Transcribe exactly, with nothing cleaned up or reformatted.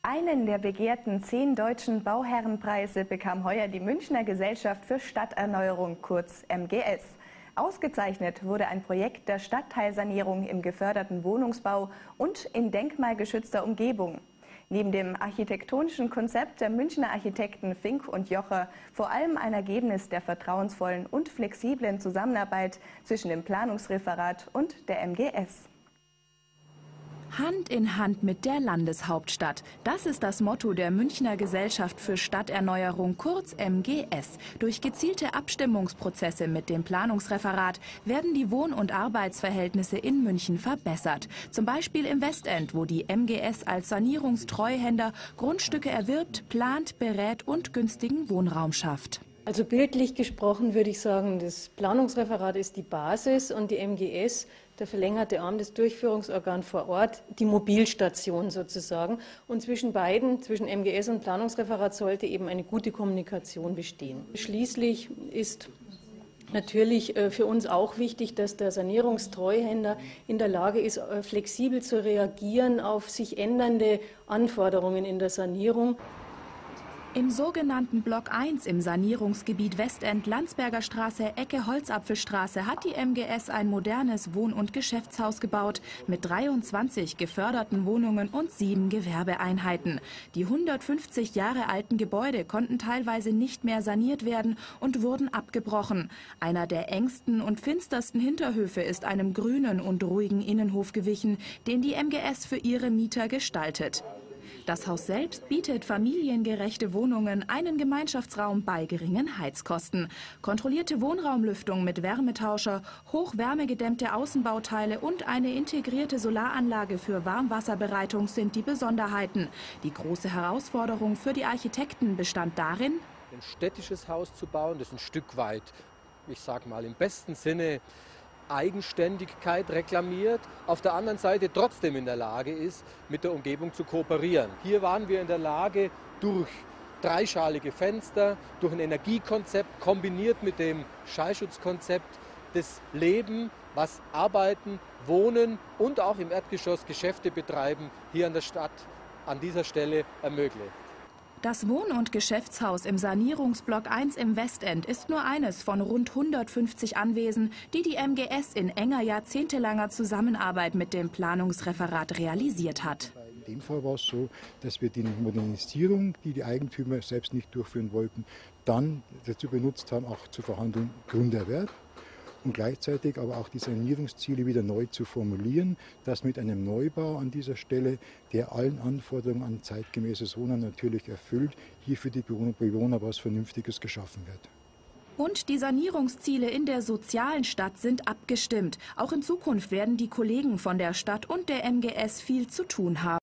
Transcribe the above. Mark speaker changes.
Speaker 1: Einen der begehrten zehn deutschen Bauherrenpreise bekam heuer die Münchner Gesellschaft für Stadterneuerung, kurz M G S. Ausgezeichnet wurde ein Projekt der Stadtteilsanierung im geförderten Wohnungsbau und in denkmalgeschützter Umgebung. Neben dem architektonischen Konzept der Münchner Architekten Fink und Jocher vor allem ein Ergebnis der vertrauensvollen und flexiblen Zusammenarbeit zwischen dem Planungsreferat und der M G S.
Speaker 2: Hand in Hand mit der Landeshauptstadt. Das ist das Motto der Münchner Gesellschaft für Stadterneuerung, kurz M G S. Durch gezielte Abstimmungsprozesse mit dem Planungsreferat werden die Wohn- und Arbeitsverhältnisse in München verbessert. Zum Beispiel im Westend, wo die M G S als Sanierungstreuhänder Grundstücke erwirbt, plant, berät und günstigen Wohnraum schafft.
Speaker 3: Also bildlich gesprochen würde ich sagen, das Planungsreferat ist die Basis und die M G S, der verlängerte Arm des Durchführungsorgans vor Ort, die Mobilstation sozusagen. Und zwischen beiden, zwischen M G S und Planungsreferat, sollte eben eine gute Kommunikation bestehen. Schließlich ist natürlich für uns auch wichtig, dass der Sanierungstreuhänder in der Lage ist, flexibel zu reagieren auf sich ändernde Anforderungen in der Sanierung.
Speaker 2: Im sogenannten Block eins im Sanierungsgebiet Westend, Landsberger Straße, Ecke Holzapfelstraße hat die M G S ein modernes Wohn- und Geschäftshaus gebaut mit dreiundzwanzig geförderten Wohnungen und sieben Gewerbeeinheiten. Die hundertfünfzig Jahre alten Gebäude konnten teilweise nicht mehr saniert werden und wurden abgebrochen. Einer der engsten und finstersten Hinterhöfe ist einem grünen und ruhigen Innenhof gewichen, den die M G S für ihre Mieter gestaltet. Das Haus selbst bietet familiengerechte Wohnungen, einen Gemeinschaftsraum bei geringen Heizkosten. Kontrollierte Wohnraumlüftung mit Wärmetauscher, hochwärmegedämmte Außenbauteile und eine integrierte Solaranlage für Warmwasserbereitung sind die Besonderheiten. Die große Herausforderung für die Architekten bestand darin,
Speaker 4: ein städtisches Haus zu bauen, das ein Stück weit, ich sage mal im besten Sinne, Eigenständigkeit reklamiert, auf der anderen Seite trotzdem in der Lage ist, mit der Umgebung zu kooperieren. Hier waren wir in der Lage, durch dreischalige Fenster, durch ein Energiekonzept kombiniert mit dem Schallschutzkonzept, das Leben, was Arbeiten, Wohnen und auch im Erdgeschoss Geschäfte betreiben, hier in der Stadt an dieser Stelle ermöglicht.
Speaker 2: Das Wohn- und Geschäftshaus im Sanierungsblock eins im Westend ist nur eines von rund hundertfünfzig Anwesen, die die M G S in enger jahrzehntelanger Zusammenarbeit mit dem Planungsreferat realisiert hat.
Speaker 5: In dem Fall war es so, dass wir die Modernisierung, die die Eigentümer selbst nicht durchführen wollten, dann dazu benutzt haben, auch zu verhandeln, Grunderwerb. Und gleichzeitig aber auch die Sanierungsziele wieder neu zu formulieren, das mit einem Neubau an dieser Stelle, der allen Anforderungen an zeitgemäßes Wohnen natürlich erfüllt, hier für die Bewohner was Vernünftiges geschaffen wird.
Speaker 2: Und die Sanierungsziele in der sozialen Stadt sind abgestimmt. Auch in Zukunft werden die Kollegen von der Stadt und der M G S viel zu tun haben.